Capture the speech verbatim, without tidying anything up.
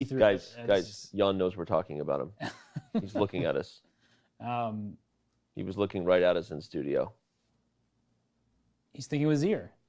Guys, guys, Jan knows we're talking about him. He's looking at us. Um, he was looking right at us in studio. He's thinking with his ear.